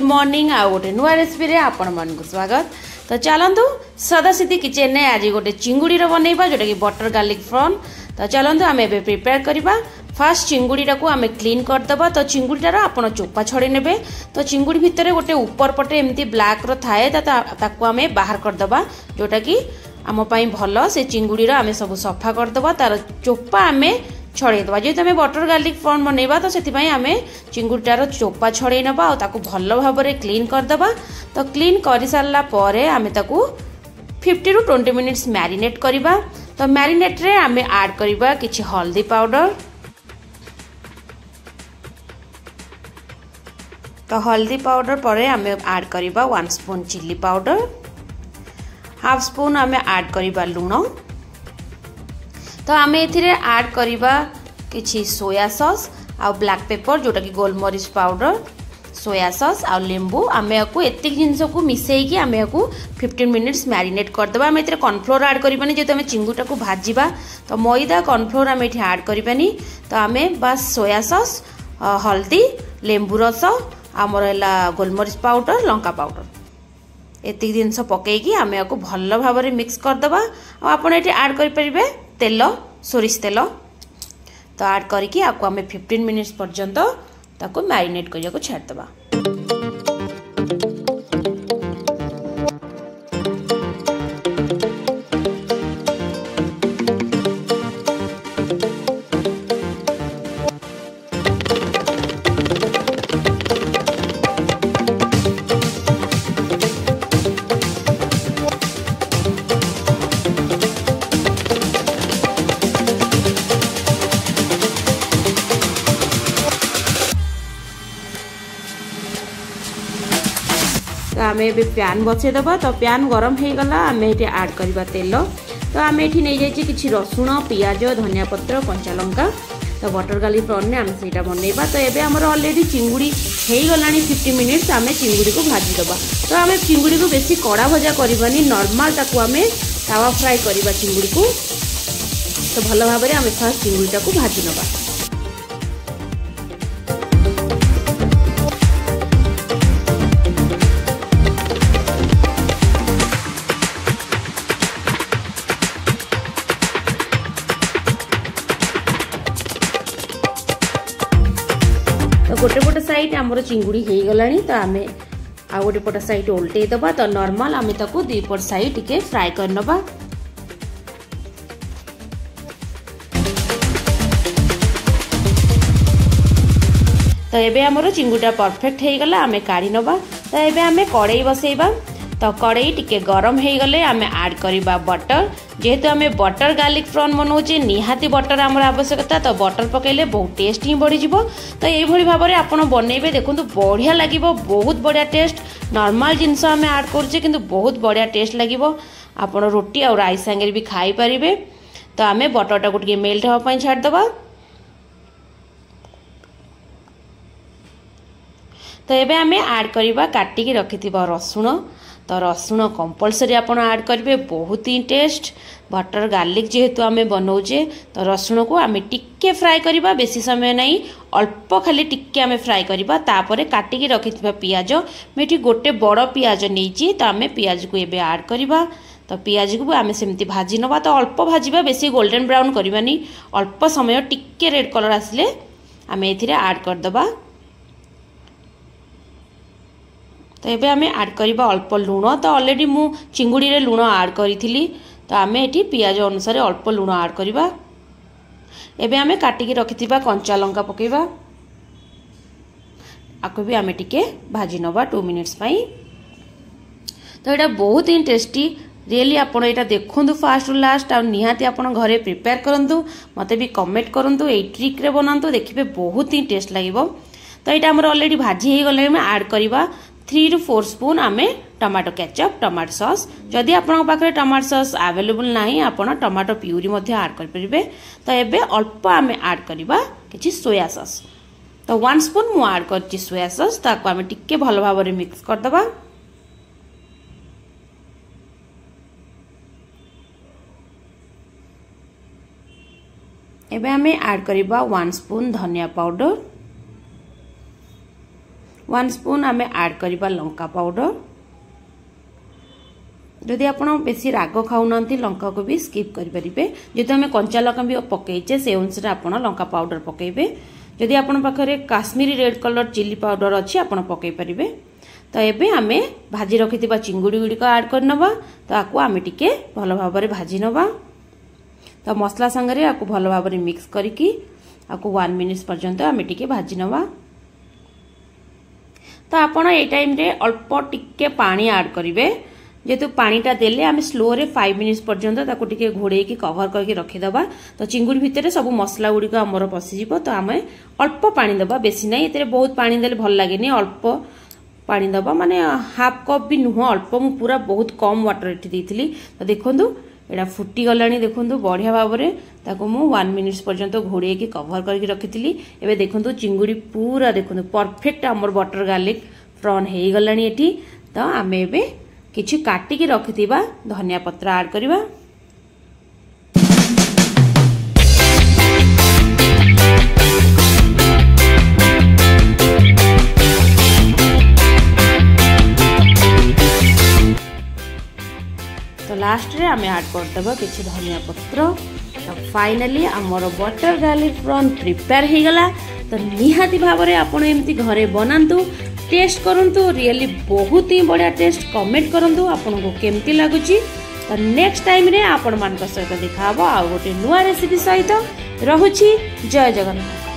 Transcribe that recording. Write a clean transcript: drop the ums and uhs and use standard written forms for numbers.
Morning आ गोटे नुआ recipe आपण मन को स्वागत। तो चलतु सदा सीधी किचन ने आज गोटे चिंगुड़ी बनइबा जोटा कि बटर गार्लिक प्रॉन। तो चलतु आम ए प्रिपेयर करवा। फास्ट चिंगुड़ीटा को आम क्लीन करदे। तो चिंगुड़ीटार आप चोपा छड़े ने। तो चिंगुड़ी भितर गोटे ऊपर पटे एमती ब्लैक थाए ताकू आम बाहर करदे जोटा कि आम भल से चिंगुड़ीर आम सब सफा करदे। तार चोपा आम छड़ेदबा जेहेतु आम बटर गार्लिक प्रॉन बनइबा तो से आम चिंगुड़ीटार चोपा छड़े नबा और ताकू भल भाव में क्लीन करदबा। तो क्लीन कर सारा पर आम ताकू 50 to 20 मिनिट्स मैरिनेट करवा। तो मैरिनेट रे आम ऐड करवा किछि हल्दी पाउडर। तो हल्दी पाउडर पर आम ऐड करवा 1 spoon chilli powder, half spoon आम ऐड करवा लुण। तो आम एथिरे ऐड करवा किछि सोया सॉस आ ब्लैक पेपर जोटा कि गोलमरीच पाउडर, सोया सॉस आ लेंबू। आम को एतिक जिनस को मिसेकी आम को 15 मिनिट्स मैरिनेट करदे। आम एथिरे कॉर्नफ्लोर ऐड करबानी जेहेतु आम चिंगुटा को भाजीबा। तो मैदा कॉर्नफ्लोर आम एठी ऐड करबानी। तो आम बस सोया सॉस, हल्दी, लेंबू रस, आमर है गोलमरीच पाउडर, लंका पाउडर एतिक जिनस पकईकी आम को भल भाव में मिक्स करदे। आपड़ ये ऐड करें तेल, सोरिष तेल। तो ऐड करके आपको आम 15 मिनिट्स पर्यंत ताको मैरिनेट करने छाड़दे। तो आम ए पैन बसईदबा। तो पैन गरम हो गला। आम ये ऐड करवा तेल। तो आम ये नहीं जाइए कि रसुण, पियाज, धनिया पत्र, कंचा लंका। तो बटर गार्लिक प्रॉन आम से बनइबा। तो ये आमर ऑलरेडी चिंगुड़ी हो गला 50 मिनिट्स। आम चिंगुड़ी को भाजीदबा। तो आम चिंगुड़ी को बेसी कड़ा भजा करवानी, नॉर्मल ताकू आम तावा फ्राए करवा चिंगुड़ी को। तो भल भाव में आम फास्ट चिंगुड़ीटा को भाजी नबा। तो गोटे पट साइड आमर चिंगुड़ी हो गला। तो आम आ गोटे पट साइड उल्टे दबा। तो नॉर्मल आम ताको 2 पट साइड टिके फ्राए कर नबा। तो एबे आमर चिंगुड़ा परफेक्ट हो गला। आम काढ़ी नबा। तो एबे आम कड़ाई बसैबा। तो कड़ाई टिके गरम हो गले आम ऐड करवा बटर। जेहेतु आम बटर गार्लिक प्रॉन बनाऊे निहाती बटर आमर आवश्यकता। तो बटर पकेले बहुत टेस्ट ही बढ़ी। तो ये भाव में आप बनइबे। देखो बढ़िया लगे, बहुत बढ़िया टेस्ट। नॉर्मल जिनस आम ऐड करुचे किंतु बहुत बढ़िया टेस्ट लगे। आप रोटी और राइस सांगे भी खाई पारिबे। तो आम बटरटा को मेल्ट होगा छाड़दबा। तो ये आम ऐड करवा काटिकी रखि रसुण। तो रसुण कंपलसरी आपन ऐड करेंगे, बहुत ही टेस्ट। बटर गार्लिक जेहेतु आम बनाऊे तो रसुण को आम टिके फ्राए करवा, बेसी समय नहीं, अल्प खाली टिके आम फ्राए करवा। तापर काटिकी रखि पियाज, मुझे गोटे बड़ पियाज नहीं। तो आम पियाज को एबे ऐड करवा। तो पियाज को आम सेमती भाजी नवा। तो अल्प भाजवा, बेसी गोल्डन ब्राउन करवानी। अल्प समय टिके रेड कलर आसिले आम ए ऐड करदबा। तो ये आम ऐड करवा अल्प लुण। तो ऑलरेडी मु चिंगुड़ी रे लुण ऐड करी। तो आम ये पियाज अनुसार अल्प लुण ऐड करवा। एबे आम काटिकी रखि कंचा लंका पकेबा। आपको भी आम टिके भाजी नवा 2 मिनिट्स पाई। तो यहाँ बहुत ही टेस्टी रियली। आपड़ यहाँ देखु फास्ट लास्ट आ निहाती आप घरे प्रिपेयर करूँ। मत भी कमेंट करूँ, ये ट्रिक रे बनातु, देखिए बहुत ही टेस्ट लगे। तो यहाँ आम ऑलरेडी भाजी हो गले ऐड करवा 3 to 4 स्पून आम टमाटो केचप, टमाटो सॉस। जदि आपन पाखे टमाटो सॉस अवेलेबल नहीं, आपन टमाटो प्यूरी मध्य ऐड कर परिबे। तो एबे अल्प आम ऐड करवा किछि सोया सॉस। तो 1 स्पून मु ऐड करछि सोया सॉस। ताको आम टिके भल भाव में मिक्स कर दबा। एबे आम ऐड करवा 1 स्पून धनिया पाउडर, 1 स्पून आमे ऐड करिबा लंका पाउडर। जदि आपण बेसी राग खाऊना लंका को भी स्किप करें, जेहेतु आम कंचा लंका भी पकईचे से अनुसार आपण लंका पाउडर पकेबे। जदि आपण पाखरे Kashmiri red colour chilli powder अच्छी आपण पकई पारिबे। तो एबे आमे भाजी रखिथिबा चिंगुड़ी गुड़ी को ऐड करनबा। तो आकु आमे टिके भल भाबरे भाजी नबा। तो मसला संगरे आकु भल भाबरे मिक्स करिकी आकु 1 मिनिट पर्यंत आमे टिके भाजी नबा। तो आपण ए टाइम रे अल्प टिके पानी ऐड करिवे, जेतु पानीटा देले आमे स्लो रे 5 मिनिट पर्यंत ताको टिके घोड़े की कवर करके रखिदबा। तो चिंगुड़ी भितर सब मसला गुड़ी को आमर पशिजिवो। तो आमे अल्प पानी दबा, बेसी नहीं। एतरे बहुत पानी देले भल लागेनी, अल्प पानी दबा, माने हाफ कप भी नुह, अल्प। मु पूरा बहुत कम वाटर एठी देइथिली। तो देखंतु एडा फुटी गलानी, देखंतु बढ़िया भाबरे ताको मु 1 मिनिट पर्यंत घोड़े की कवर करके रखिथिली। एबे देखंतु चिंगुड़ी पूरा देखंतु परफेक्ट आमर बटर गार्लिक प्रॉन हेई गलानी एठी। तो आमे एबे किछि काटिकी रखिथिबा धनिया पत्र ऐड करिबा। तो लास्ट रे आमे ऐड करदेबा किछि धनिया पत्र। तो फाइनली आमर बटर गार्लिक प्रॉन प्रिपेयर हो गला। तो निहाती भाबरे आपण एमती घरे बनांतु, टेस्ट करंतु, रियली बहुत ही बढ़िया टेस्ट। कमेंट करंतु आपन को केमती लागुची। तो नेक्स्ट टाइम रे आपण मान सहित देखा आ गोटे नुआ रेसिपी सहित। रहुची। जय जगन्नाथ।